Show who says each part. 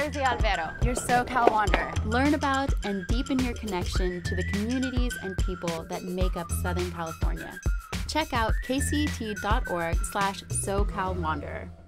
Speaker 1: Rosey Alvero, your SoCal Wanderer.
Speaker 2: Learn about and deepen your connection to the communities and people that make up Southern California. Check out kct.org/SoCalWanderer.